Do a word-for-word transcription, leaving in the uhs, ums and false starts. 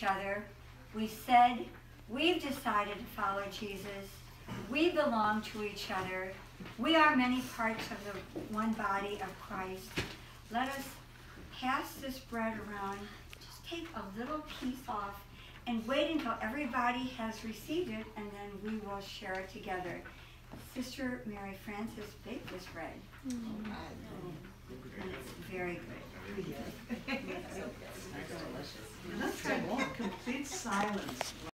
each other. We said, we've decided to follow Jesus. We belong to each other. We are many parts of the one body of Christ. Let us pass this bread around. Just take a little piece off and wait until everybody has received it, and then we will share it together. Sister Mary Frances baked this bread. Mm. And it's very good. Yes. Let's have complete silence.